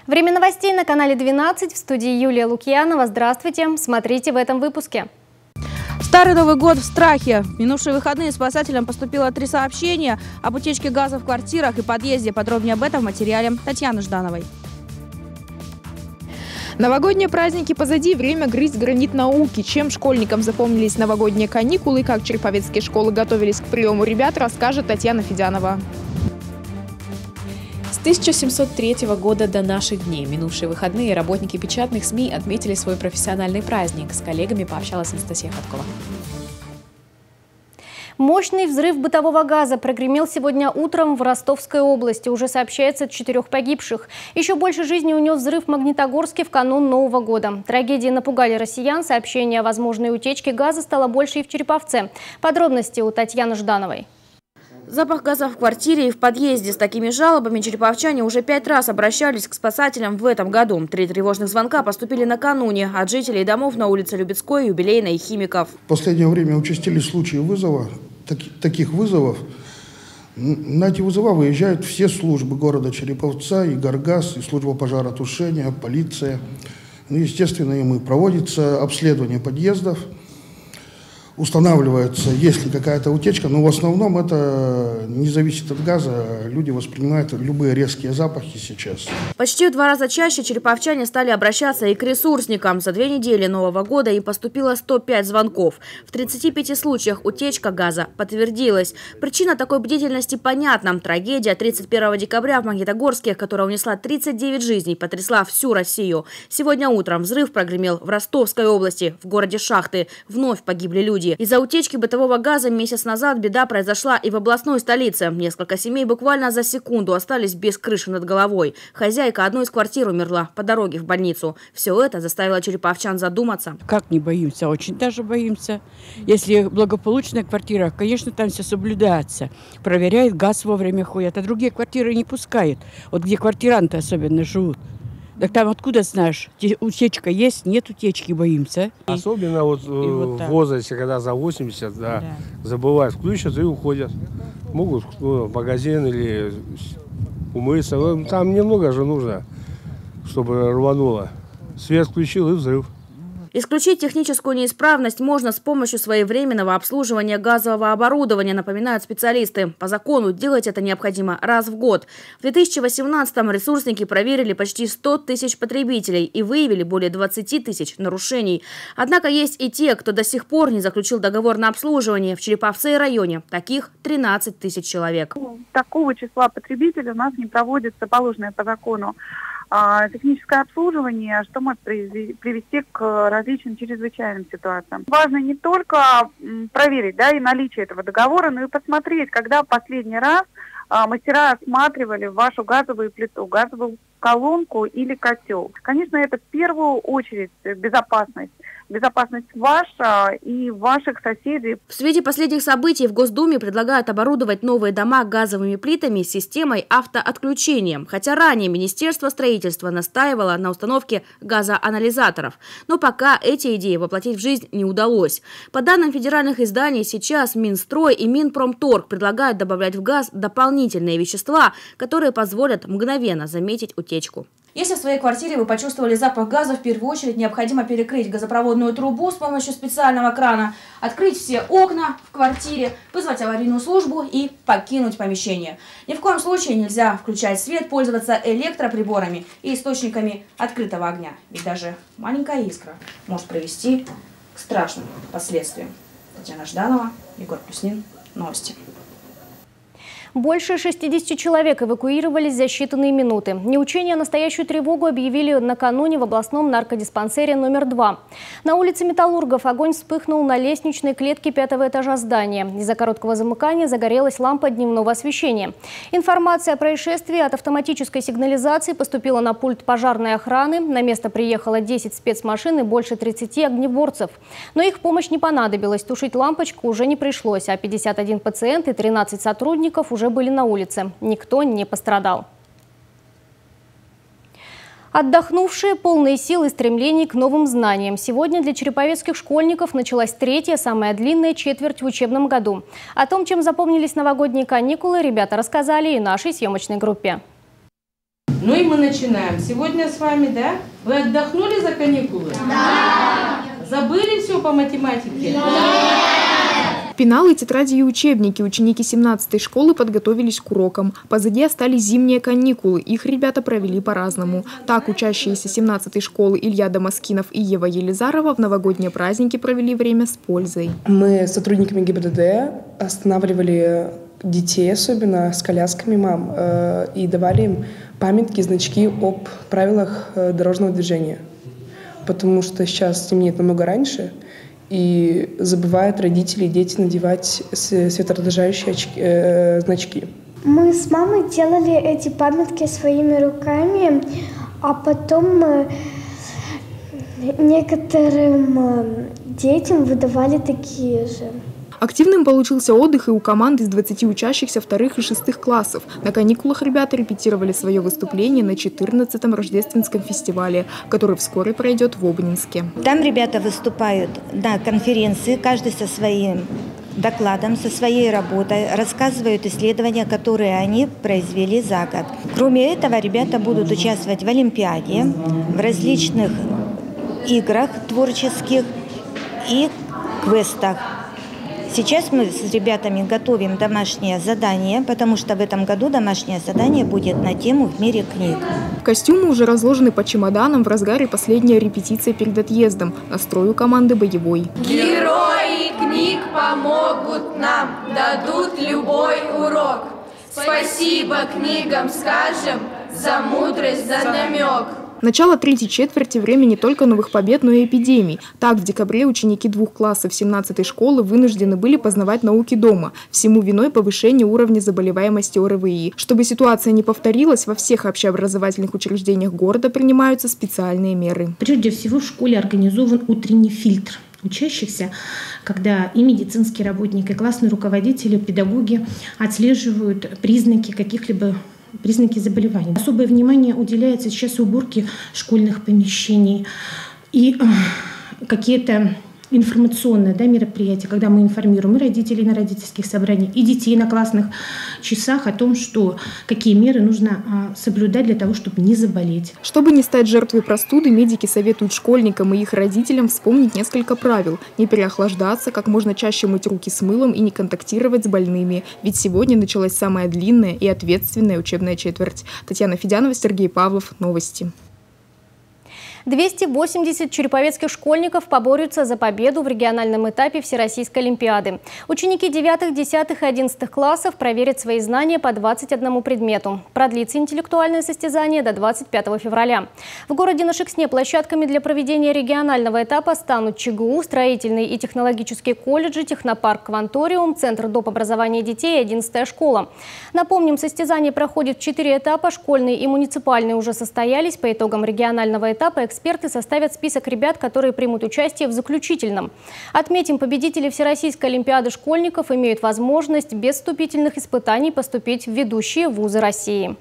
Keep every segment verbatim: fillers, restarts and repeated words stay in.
Время новостей на канале двенадцать. В студии Юлия Лукьянова. Здравствуйте. Смотрите в этом выпуске. Старый Новый год в страхе. В минувшие выходные спасателям поступило три сообщения об утечке газа в квартирах и подъезде. Подробнее об этом в материале Татьяны Ждановой. Новогодние праздники позади, время грызть гранит науки. Чем школьникам запомнились новогодние каникулы и как череповецкие школы готовились к приему ребят, расскажет Татьяна Федянова. С тысяча семьсот третьего года до наших дней, минувшие выходные, работники печатных СМИ отметили свой профессиональный праздник. С коллегами пообщалась Анастасия Хаткова. Мощный взрыв бытового газа прогремел сегодня утром в Ростовской области. Уже сообщается о четырех погибших. Еще больше жизни унес взрыв в Магнитогорске в канун Нового года. Трагедии напугали россиян. Сообщение о возможной утечке газа стало больше и в Череповце. Подробности у Татьяны Ждановой. Запах газа в квартире и в подъезде. С такими жалобами череповчане уже пять раз обращались к спасателям в этом году. Три тревожных звонка поступили накануне от жителей домов на улице Любецкой, Юбилейной и Химиков. В последнее время участились случаи вызова, таки, таких вызовов. На эти вызова выезжают все службы города Череповца, и Горгаз, и служба пожаротушения, полиция. Ну, естественно, им и проводится обследование подъездов. Устанавливается, есть ли какая-то утечка, но в основном это не зависит от газа. Люди воспринимают любые резкие запахи сейчас. Почти в два раза чаще череповчане стали обращаться и к ресурсникам. За две недели Нового года им поступило сто пять звонков. В тридцати пяти случаях утечка газа подтвердилась. Причина такой бдительности понятна. Трагедия тридцать первого декабря в Магнитогорске, которая унесла тридцать девять жизней, потрясла всю Россию. Сегодня утром взрыв прогремел в Ростовской области, в городе Шахты. Вновь погибли люди. Из-за утечки бытового газа месяц назад беда произошла и в областной столице. Несколько семей буквально за секунду остались без крыши над головой. Хозяйка одной из квартир умерла по дороге в больницу. Все это заставило череповчан задуматься. Как не боимся? Очень даже боимся. Если благополучная квартира, конечно, там все соблюдается. Проверяет, газ вовремя ходят, а другие квартиры не пускают. Вот где квартиранты особенно живут. Так там откуда знаешь, утечка есть, нет утечки, боимся. Особенно вот, вот в возрасте, когда за восемьдесят, да, да. забывают, включат и уходят. Могут ну, в магазин или умыться. Там немного же нужно, чтобы рвануло. Свет включил и взрыв. Исключить техническую неисправность можно с помощью своевременного обслуживания газового оборудования, напоминают специалисты. По закону делать это необходимо раз в год. В две тысячи восемнадцатом ресурсники проверили почти сто тысяч потребителей и выявили более двадцати тысяч нарушений. Однако есть и те, кто до сих пор не заключил договор на обслуживание. В Череповце и районе таких тринадцать тысяч человек. Такого числа потребителей у нас не проводится положенное по закону техническое обслуживание, что может привести к различным чрезвычайным ситуациям. Важно не только проверить, да, и наличие этого договора, но и посмотреть, когда в последний раз мастера осматривали вашу газовую плиту, газовую колонку или котел. Конечно, это в первую очередь безопасность. Безопасность ваша и ваших соседей. В свете последних событий в Госдуме предлагают оборудовать новые дома газовыми плитами с системой автоотключения. Хотя ранее Министерство строительства настаивало на установке газоанализаторов. Но пока эти идеи воплотить в жизнь не удалось. По данным федеральных изданий, сейчас Минстрой и Минпромторг предлагают добавлять в газ дополнительные вещества, которые позволят мгновенно заметить утечку. Если в своей квартире вы почувствовали запах газа, в первую очередь необходимо перекрыть газопроводную трубу с помощью специального крана, открыть все окна в квартире, вызвать аварийную службу и покинуть помещение. Ни в коем случае нельзя включать свет, пользоваться электроприборами и источниками открытого огня. Ведь даже маленькая искра может привести к страшным последствиям. Татьяна Жданова, Егор Плюснин. Новости. Больше шестидесяти человек эвакуировались за считанные минуты. Неучение настоящую тревогу объявили накануне в областном наркодиспансере номер два. На улице Металлургов огонь вспыхнул на лестничной клетке пятого этажа здания. Из-за короткого замыкания загорелась лампа дневного освещения. Информация о происшествии от автоматической сигнализации поступила на пульт пожарной охраны. На место приехало десять спецмашин и больше тридцати огнеборцев. Но их помощь не понадобилась. Тушить лампочку уже не пришлось, а пятьдесят один пациент и тринадцать сотрудников уже были на улице. Никто не пострадал. Отдохнувшие, полные сил и стремлений к новым знаниям. Сегодня для череповецких школьников началась третья, самая длинная четверть в учебном году. О том, чем запомнились новогодние каникулы, ребята рассказали и нашей съемочной группе. Ну и мы начинаем. Сегодня с вами, да? Вы отдохнули за каникулы? Да! Забыли все по математике? Да! Пеналы, тетради и учебники. Ученики семнадцатой школы подготовились к урокам. Позади остались зимние каникулы. Их ребята провели по-разному. Так, учащиеся семнадцатой школы Илья Дамаскинов и Ева Елизарова в новогодние праздники провели время с пользой. Мы с сотрудниками ГИБДД останавливали детей, особенно с колясками мам, и давали им памятки, значки об правилах дорожного движения. Потому что сейчас темнеет намного раньше, и забывают родители и дети надевать светоотражающие очки, э, значки. Мы с мамой делали эти памятки своими руками, а потом мы некоторым детям выдавали такие же. Активным получился отдых и у команды из двадцати учащихся вторых и шестых классов. На каникулах ребята репетировали свое выступление на четырнадцатом рождественском фестивале, который вскоре пройдет в Обнинске. Там ребята выступают на конференции, каждый со своим докладом, со своей работой, рассказывают исследования, которые они произвели за год. Кроме этого, ребята будут участвовать в олимпиаде, в различных играх творческих и квестах. Сейчас мы с ребятами готовим домашнее задание, потому что в этом году домашнее задание будет на тему «В мире книг». Костюмы уже разложены по чемоданам, в разгаре последняя репетиция перед отъездом. Настрой у команды боевой. Герои книг помогут нам, дадут любой урок. Спасибо книгам скажем за мудрость, за намек. Начало третьей четверти – время не только новых побед, но и эпидемий. Так, в декабре ученики двух классов семнадцатой школы вынуждены были познавать науки дома. Всему виной повышение уровня заболеваемости ОРВИ. Чтобы ситуация не повторилась, во всех общеобразовательных учреждениях города принимаются специальные меры. Прежде всего, в школе организован утренний фильтр учащихся, когда и медицинские работники, и классные руководители, педагоги отслеживают признаки каких-либо признаки заболеваний. Особое внимание уделяется сейчас уборке школьных помещений и какие-то информационные, да, мероприятия, когда мы информируем и родителей на родительских собраниях, и детей на классных часах о том, что какие меры нужно соблюдать для того, чтобы не заболеть. Чтобы не стать жертвой простуды, медики советуют школьникам и их родителям вспомнить несколько правил. Не переохлаждаться, как можно чаще мыть руки с мылом и не контактировать с больными. Ведь сегодня началась самая длинная и ответственная учебная четверть. Татьяна Федянова, Сергей Павлов. Новости. двести восемьдесят череповецких школьников поборются за победу в региональном этапе Всероссийской олимпиады. Ученики девятых, десятых и одиннадцатых классов проверят свои знания по двадцати одному предмету. Продлится интеллектуальное состязание до двадцать пятого февраля. В городе на Шексне площадками для проведения регионального этапа станут ЧГУ, строительные и технологические колледжи, технопарк «Кванториум», Центр доп. Образования детей и одиннадцатая школа. Напомним, состязание проходит в четыре этапа. Школьные и муниципальные уже состоялись. По итогам регионального этапа эксперты составят список ребят, которые примут участие в заключительном. Отметим, победители Всероссийской олимпиады школьников имеют возможность без вступительных испытаний поступить в ведущие вузы России.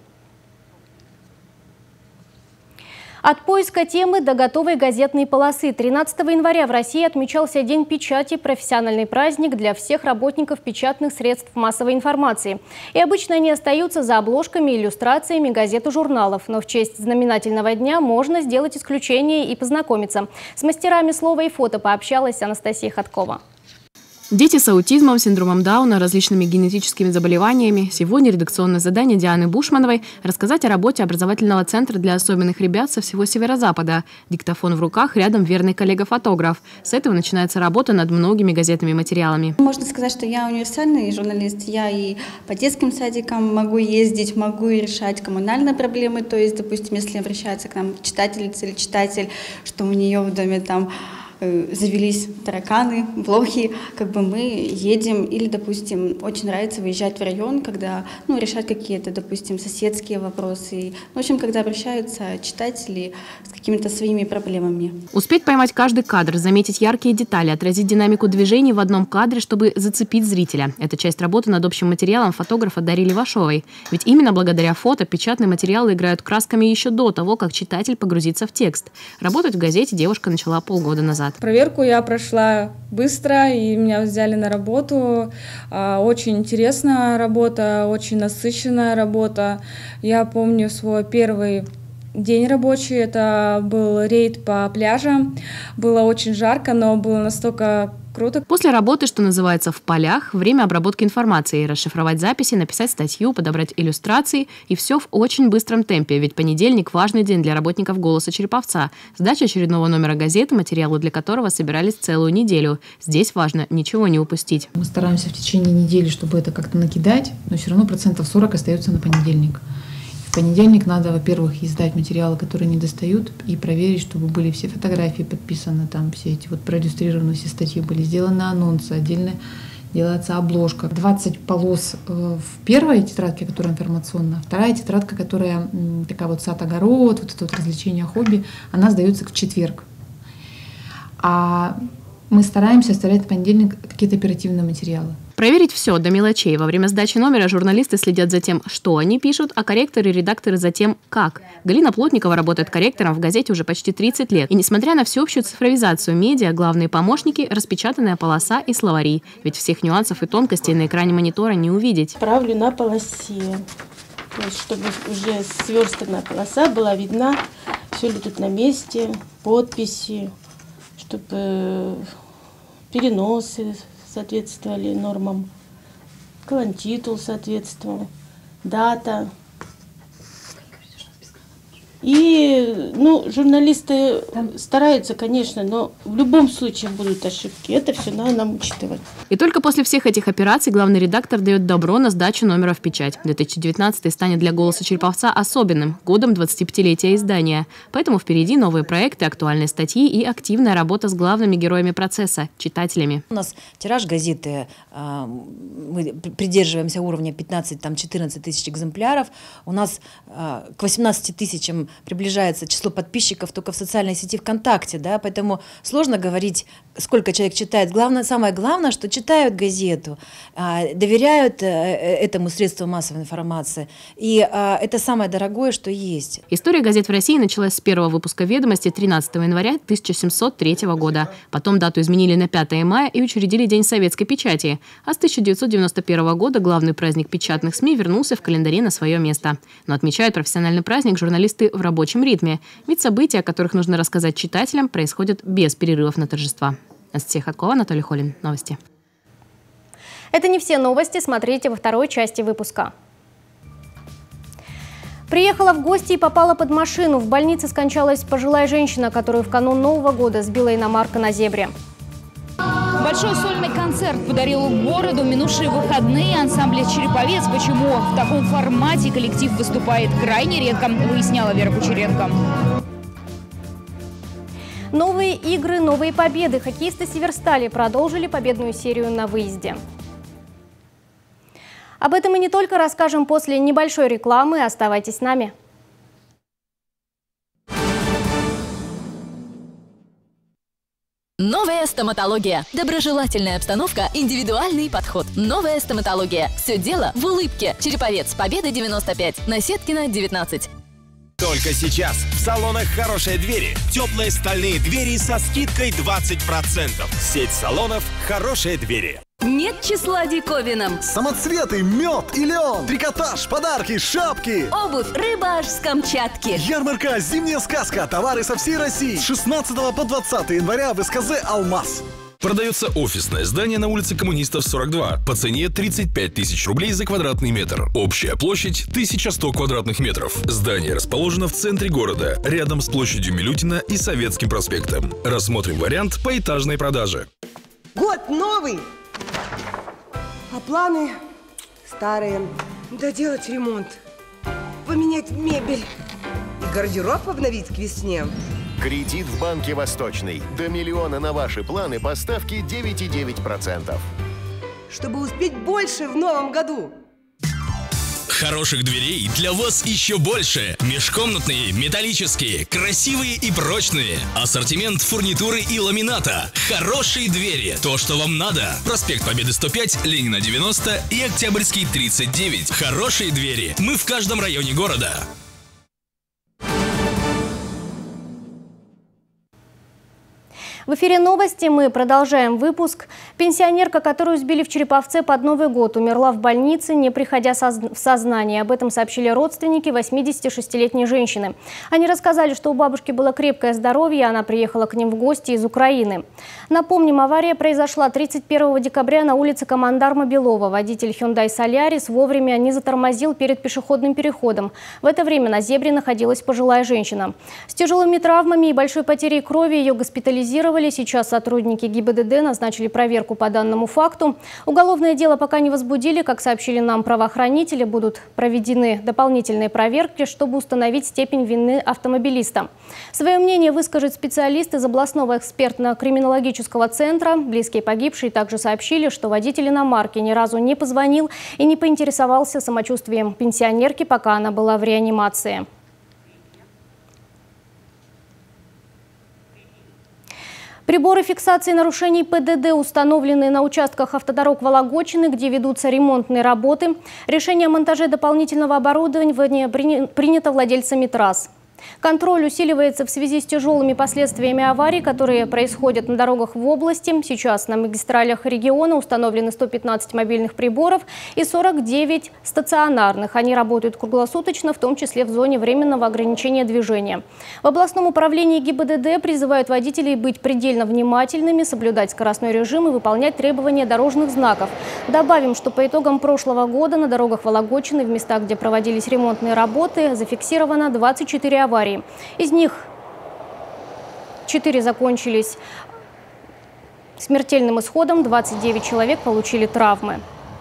От поиска темы до готовой газетной полосы. тринадцатого января в России отмечался День печати, профессиональный праздник для всех работников печатных средств массовой информации. И обычно они остаются за обложками, иллюстрациями газет и журналов. Но в честь знаменательного дня можно сделать исключение и познакомиться. С мастерами слова и фото пообщалась Анастасия Ходкова. Дети с аутизмом, синдромом Дауна, различными генетическими заболеваниями. Сегодня редакционное задание Дианы Бушмановой – рассказать о работе образовательного центра для особенных ребят со всего Северо-Запада. Диктофон в руках, рядом верный коллега-фотограф. С этого начинается работа над многими газетными материалами. Можно сказать, что я универсальный журналист. Я и по детским садикам могу ездить, могу и решать коммунальные проблемы. То есть, допустим, если обращается к нам читательница или читатель, что у нее в доме там завелись тараканы, блохи, как бы мы едем, или, допустим, очень нравится выезжать в район, когда, ну, решать какие-то, допустим, соседские вопросы. В общем, когда обращаются читатели с какими-то своими проблемами. Успеть поймать каждый кадр, заметить яркие детали, отразить динамику движений в одном кадре, чтобы зацепить зрителя. Это часть работы над общим материалом фотографа Дарьи Левашовой. Ведь именно благодаря фото печатные материалы играют красками еще до того, как читатель погрузится в текст. Работать в газете девушка начала полгода назад. назад. Проверку я прошла быстро, и меня взяли на работу. Очень интересная работа, очень насыщенная работа. Я помню свой первый день рабочий, это был рейд по пляжам. Было очень жарко, но было настолько круто. После работы, что называется, в полях, время обработки информации, расшифровать записи, написать статью, подобрать иллюстрации. И все в очень быстром темпе, ведь понедельник – важный день для работников «Голоса Череповца». Сдача очередного номера газеты, материалы для которого собирались целую неделю. Здесь важно ничего не упустить. Мы стараемся в течение недели, чтобы это как-то накидать, но все равно процентов сорок остается на понедельник. В понедельник надо, во-первых, издать материалы, которые не достают, и проверить, чтобы были все фотографии подписаны, там все эти вот проиллюстрированные все статьи были сделаны, анонсы, отдельно делается обложка. двадцать полос в первой тетрадке, которая информационная, вторая тетрадка, которая такая вот сад-огород, вот это вот развлечение, хобби, она сдается в четверг. А мы стараемся оставлять в понедельник какие-то оперативные материалы. Проверить все до мелочей. Во время сдачи номера журналисты следят за тем, что они пишут, а корректоры и редакторы за тем, как. Галина Плотникова работает корректором в газете уже почти тридцать лет. И несмотря на всеобщую цифровизацию медиа, главные помощники – распечатанная полоса и словари. Ведь всех нюансов и тонкостей на экране монитора не увидеть. Правлю на полосе, то есть, чтобы уже сверстанная полоса была видна, все ли тут на месте, подписи, чтобы переносы соответствовали нормам, колонтитул соответствовал, дата. И, ну, журналисты стараются, конечно, но в любом случае будут ошибки. Это все надо нам учитывать. И только после всех этих операций главный редактор дает добро на сдачу номера в печать. две тысячи девятнадцатый станет для «Голоса Череповца» особенным, годом двадцатипятилетия издания. Поэтому впереди новые проекты, актуальные статьи и активная работа с главными героями процесса – читателями. У нас тираж газеты, мы придерживаемся уровня пятнадцать-четырнадцать тысяч экземпляров. У нас к восемнадцати тысячам приближается число подписчиков только в социальной сети ВКонтакте, да, поэтому сложно говорить, сколько человек читает. Главное, самое главное, что читают газету, доверяют этому средству массовой информации, и это самое дорогое, что есть. История газет в России началась с первого выпуска «Ведомости» тринадцатого января тысяча семьсот третьего года. Потом дату изменили на пятое мая и учредили День советской печати. А с тысяча девятьсот девяносто первого года главный праздник печатных СМИ вернулся в календаре на свое место. Но отмечают профессиональный праздник журналисты в рабочем ритме, ведь события, о которых нужно рассказать читателям, происходят без перерывов на торжества. Анастасия Ходкова, Анатолий Холин. Новости. Это не все новости. Смотрите во второй части выпуска. Приехала в гости и попала под машину. В больнице скончалась пожилая женщина, которую в канун Нового года сбила иномарка на зебре. Большой сольный концерт подарил городу минувшие выходные ансамбля «Череповец». Почему в таком формате коллектив выступает крайне редко, выясняла Вера Кучеренко. Новые игры, новые победы. Хоккеисты «Северстали» продолжили победную серию на выезде. Об этом и не только расскажем после небольшой рекламы. Оставайтесь с нами. Новая стоматология. Доброжелательная обстановка, индивидуальный подход. Новая стоматология. Все дело в улыбке. Череповец, Победа девяносто пять, Насеткина девятнадцать. Только сейчас в салонах «Хорошие двери» теплые стальные двери со скидкой двадцать процентов. Сеть салонов «Хорошие двери». Нет числа диковинам. Самоцветы, мед и лен, трикотаж, подарки, шапки. Обувь, рыба аж с Камчатки. Ярмарка «Зимняя сказка». Товары со всей России. С шестнадцатого по двадцатое января в СКЗ «Алмаз». Продается офисное здание на улице Коммунистов сорок два по цене тридцать пять тысяч рублей за квадратный метр. Общая площадь тысяча сто квадратных метров. Здание расположено в центре города, рядом с площадью Милютина и Советским проспектом. Рассмотрим вариант поэтажной продажи. Год новый, а планы старые. Доделать ремонт, поменять мебель и гардероб обновить к весне. Кредит в банке «Восточный». До миллиона на ваши планы по ставке девять и девять десятых процента. Чтобы успеть больше в новом году. Хороших дверей для вас еще больше. Межкомнатные, металлические, красивые и прочные. Ассортимент фурнитуры и ламината. Хорошие двери. То, что вам надо. Проспект Победы сто пять, Ленина девяносто и Октябрьский тридцать девять. Хорошие двери. Мы в каждом районе города. В эфире новости. Мы продолжаем выпуск. Пенсионерка, которую сбили в Череповце под Новый год, умерла в больнице, не приходя в сознание. Об этом сообщили родственники восьмидесятишестилетней женщины. Они рассказали, что у бабушки было крепкое здоровье, и она приехала к ним в гости из Украины. Напомним, авария произошла тридцать первого декабря на улице Командарма Белова. Водитель Hyundai Solaris вовремя не затормозил перед пешеходным переходом. В это время на зебре находилась пожилая женщина. С тяжелыми травмами и большой потерей крови ее госпитализировали. Сейчас сотрудники ГИБДД назначили проверку по данному факту. Уголовное дело пока не возбудили. Как сообщили нам правоохранители, будут проведены дополнительные проверки, чтобы установить степень вины автомобилиста. Свое мнение выскажет специалист из областного экспертно-криминологического центра. Близкие погибшей также сообщили, что водитель иномарки ни разу не позвонил и не поинтересовался самочувствием пенсионерки, пока она была в реанимации. Приборы фиксации нарушений ПДД установлены на участках автодорог Вологодчины, где ведутся ремонтные работы. Решение о монтаже дополнительного оборудования принято владельцами трасс. Контроль усиливается в связи с тяжелыми последствиями аварий, которые происходят на дорогах в области. Сейчас на магистралях региона установлены сто пятнадцать мобильных приборов и сорок девять стационарных. Они работают круглосуточно, в том числе в зоне временного ограничения движения. В областном управлении ГИБДД призывают водителей быть предельно внимательными, соблюдать скоростной режим и выполнять требования дорожных знаков. Добавим, что по итогам прошлого года на дорогах Вологодчины в местах, где проводились ремонтные работы, зафиксировано двадцать четыре аварии. Из них четыре закончились смертельным исходом, двадцать девять человек получили травмы.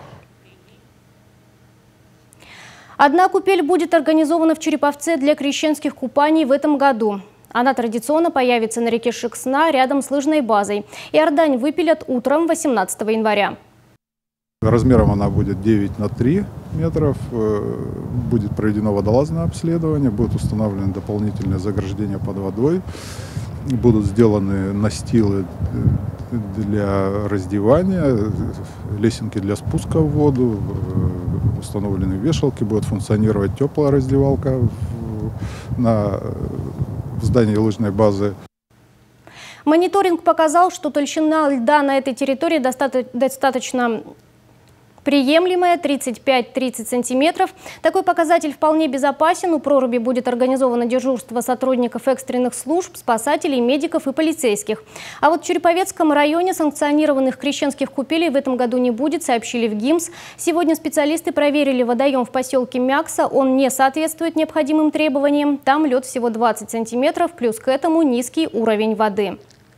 Одна купель будет организована в Череповце для крещенских купаний в этом году. Она традиционно появится на реке Шексна рядом с лыжной базой. Иордань выпилят утром восемнадцатого января. Размером она будет девять на три метров, будет проведено водолазное обследование, будут установлены дополнительные заграждения под водой, будут сделаны настилы для раздевания, лесенки для спуска в воду, установлены вешалки, будет функционировать теплая раздевалка на, в здании лыжной базы. Мониторинг показал, что толщина льда на этой территории достаточно приемлемая, тридцать пять — тридцать сантиметров. Такой показатель вполне безопасен. У проруби будет организовано дежурство сотрудников экстренных служб, спасателей, медиков и полицейских. А вот в Череповецком районе санкционированных крещенских купелей в этом году не будет, сообщили в ГИМС. Сегодня специалисты проверили водоем в поселке Мякса. Он не соответствует необходимым требованиям. Там лед всего двадцать сантиметров, плюс к этому низкий уровень воды.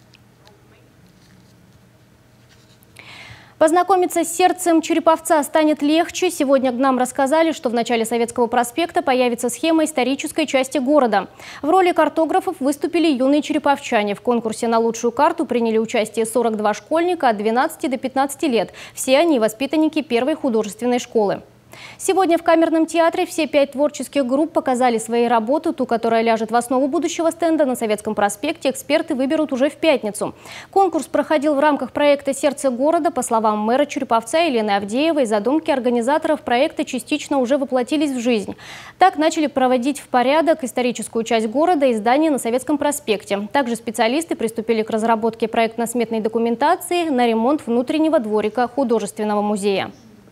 Познакомиться с сердцем Череповца станет легче. Сегодня нам рассказали, что в начале Советского проспекта появится схема исторической части города. В роли картографов выступили юные череповчане. В конкурсе на лучшую карту приняли участие сорок два школьника от двенадцати до пятнадцати лет. Все они воспитанники первой художественной школы. Сегодня в Камерном театре все пять творческих групп показали свои работы. Ту, которая ляжет в основу будущего стенда на Советском проспекте, эксперты выберут уже в пятницу. Конкурс проходил в рамках проекта «Сердце города». По словам мэра Череповца Елены Авдеевой, задумки организаторов проекта частично уже воплотились в жизнь. Так начали проводить в порядок историческую часть города и здания на Советском проспекте. Также специалисты приступили к разработке проектно-сметной документации на ремонт внутреннего дворика художественного музея.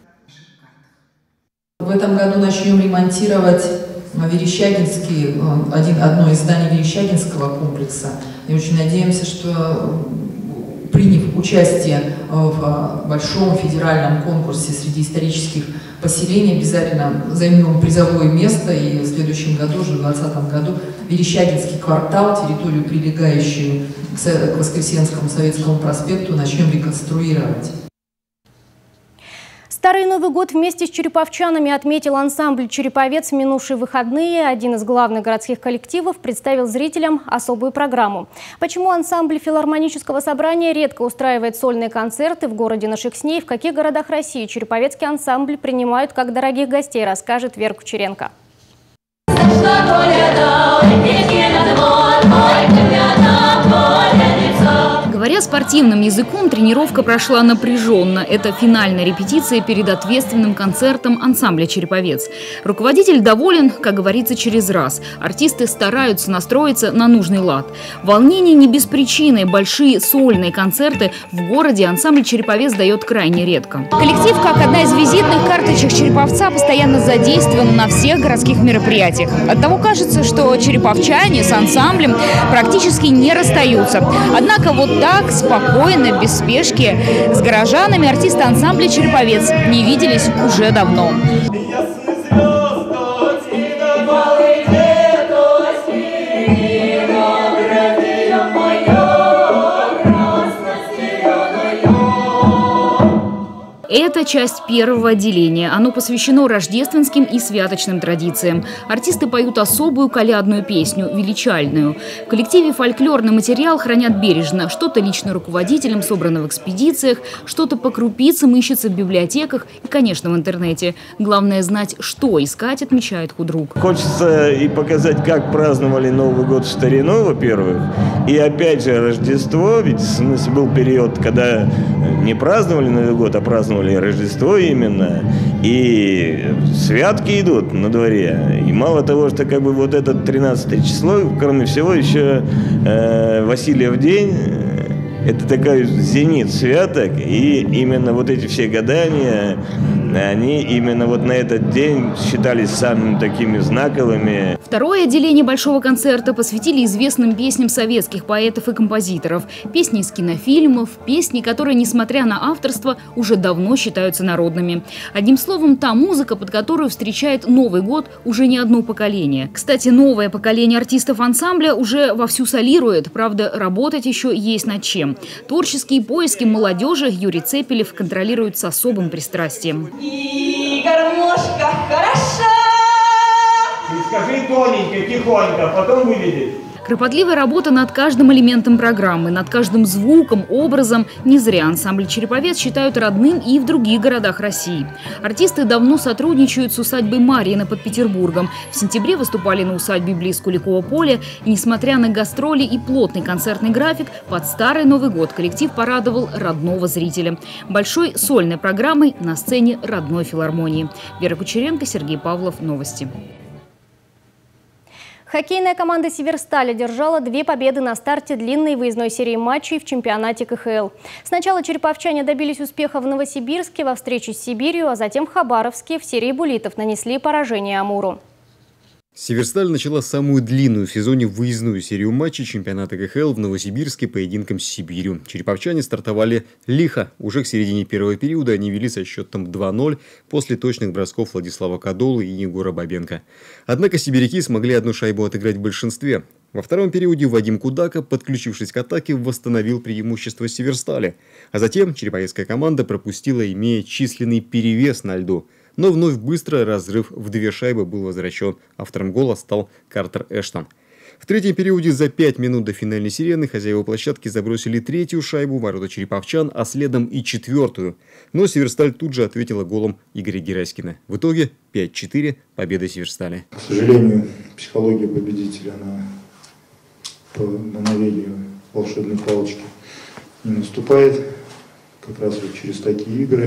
В этом году начнем ремонтировать Верещагинский, один, одно из зданий Верещагинского комплекса. И очень надеемся, что, приняв участие в большом федеральном конкурсе среди исторических поселений, обязательно займем призовое место. И в следующем году, уже в две тысячи двадцатом году, Верещагинский квартал, территорию, прилегающую к Воскресенскому Советскому проспекту, начнем реконструировать. Старый Новый год вместе с череповчанами отметил ансамбль «Череповец» в минувшие выходные. Один из главных городских коллективов представил зрителям особую программу. Почему ансамбль филармонического собрания редко устраивает сольные концерты в городе на Шексне и в каких городах России череповецкий ансамбль принимают как дорогих гостей, расскажет Вера Кучеренко. Говорят, Говоря спортивным языком, тренировка прошла напряженно. Это финальная репетиция перед ответственным концертом ансамбля «Череповец». Руководитель доволен, как говорится, через раз. Артисты стараются настроиться на нужный лад. Волнение не без причины. Большие сольные концерты в городе ансамбль «Череповец» дает крайне редко. Коллектив, как одна из визитных карточек Череповца, постоянно задействован на всех городских мероприятиях. Оттого кажется, что череповчане с ансамблем практически не расстаются. Однако вот так, спокойно, без спешки, с горожанами артисты ансамбля «Череповец» не виделись уже давно. Это часть первого отделения. Оно посвящено рождественским и святочным традициям. Артисты поют особую колядную песню «Величальную». В коллективе фольклорный материал хранят бережно. Что-то лично руководителям собрано в экспедициях, что-то по крупицам ищется в библиотеках и, конечно, в интернете. Главное знать, что искать, отмечает худрук. Хочется и показать, как праздновали Новый год в старину, во-первых. И опять же Рождество, ведь был период, когда не праздновали Новый год, а праздновали Рождество именно, и святки идут на дворе. И мало того, что как бы вот это тринадцатое число, кроме всего еще э, Васильев день, это такой зенит святок, и именно вот эти все гадания, они именно вот на этот день считались самыми такими знаковыми. Второе отделение большого концерта посвятили известным песням советских поэтов и композиторов. Песни из кинофильмов, песни, которые, несмотря на авторство, уже давно считаются народными. Одним словом, та музыка, под которую встречает Новый год уже не одно поколение. Кстати, новое поколение артистов ансамбля уже вовсю солирует. Правда, работать еще есть над чем. Творческие поиски молодежи Юрий Цепелев контролирует с особым пристрастием. И гармошка хороша. Скажи тоненько, тихонько, потом выведи. Кропотливая работа над каждым элементом программы, над каждым звуком, образом. Не зря ансамбль «Череповец» считают родным и в других городах России. Артисты давно сотрудничают с усадьбой Марьино под Петербургом. В сентябре выступали на усадьбе близ Куликового поля. И, несмотря на гастроли и плотный концертный график, под Старый Новый год коллектив порадовал родного зрителя. Большой сольной программой на сцене родной филармонии. Вера Кучеренко, Сергей Павлов. Новости. Хоккейная команда «Северсталь» одержала две победы на старте длинной выездной серии матчей в чемпионате ка ха эл. Сначала череповчане добились успеха в Новосибирске во встрече с Сибирью, а затем в Хабаровске в серии буллитов нанесли поражение «Амуру». «Северсталь» начала самую длинную в сезоне выездную серию матчей чемпионата ка ха эл в Новосибирске поединком с Сибирью. Череповчане стартовали лихо. Уже к середине первого периода они вели со счетом два ноль после точных бросков Владислава Кадолы и Егора Бабенко. Однако сибиряки смогли одну шайбу отыграть в большинстве. Во втором периоде Вадим Кудака, подключившись к атаке, восстановил преимущество «Северстали». А затем череповецкая команда пропустила, имея численный перевес на льду. Но вновь быстро разрыв в две шайбы был возвращен. Автором гола стал Картер Эштон. В третьем периоде за пять минут до финальной сирены хозяева площадки забросили третью шайбу в ворота череповчан, а следом и четвертую. Но «Северсталь» тут же ответила голом Игоря Гераськина. В итоге пять четыре победа «Северстали». К сожалению, психология победителя, она по мановению волшебной палочки не наступает. Как раз вот через такие игры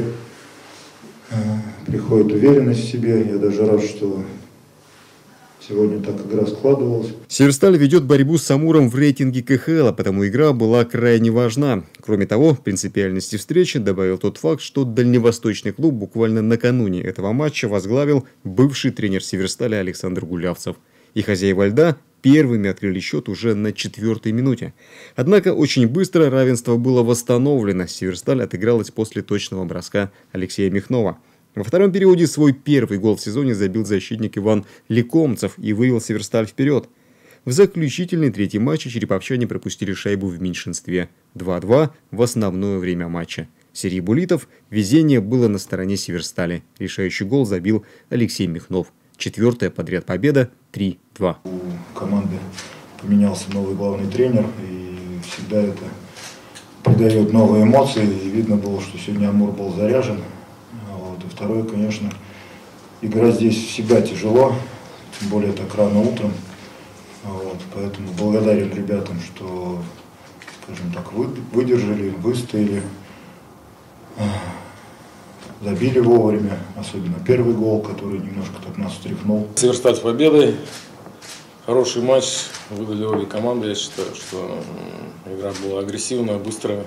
приходит уверенность в себе. Я даже рад, что сегодня так игра складывалась. «Северсталь» ведет борьбу с «Амуром» в рейтинге ка ха эл, потому игра была крайне важна. Кроме того, принципиальности встречи добавил тот факт, что дальневосточный клуб буквально накануне этого матча возглавил бывший тренер «Северсталя» Александр Гулявцев. И хозяева льда первыми открыли счет уже на четвертой минуте. Однако очень быстро равенство было восстановлено. «Северсталь» отыгралась после точного броска Алексея Михнова. Во втором периоде свой первый гол в сезоне забил защитник Иван Лекомцев и вывел «Северсталь» вперед. В заключительный третий матч череповчане пропустили шайбу в меньшинстве два два в основное время матча. В серии буллитов везение было на стороне «Северстали». Решающий гол забил Алексей Михнов. Четвертая подряд победа три два. У команды поменялся новый главный тренер, и всегда это придает новые эмоции. И видно было, что сегодня «Амур» был заряжен. Вот. И второе, конечно, игра здесь всегда тяжело, тем более так рано утром. Вот. Поэтому благодарен ребятам, что скажем так, выдержали, выстояли, забили вовремя, особенно первый гол, который немножко так нас встряхнул. Северсталь с победой. Хороший матч, выдали обе команды. Я считаю, что игра была агрессивная, быстрая.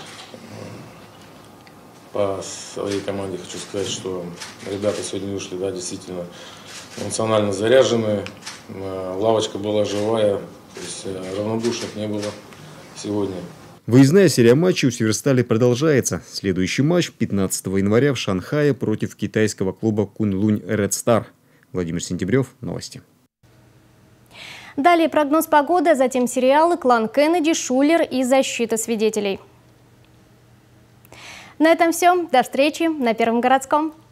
По своей команде хочу сказать, что ребята сегодня вышли, да, действительно эмоционально заряженные. Лавочка была живая, то есть равнодушных не было сегодня. Выездная серия матчей у Северстали продолжается. Следующий матч пятнадцатого января в Шанхае против китайского клуба Куньлунь Ред Стар. Владимир Сентябрев, новости. Далее прогноз погоды, а затем сериалы «Клан Кеннеди», «Шулер» и «Защита свидетелей». На этом все. До встречи на Первом городском.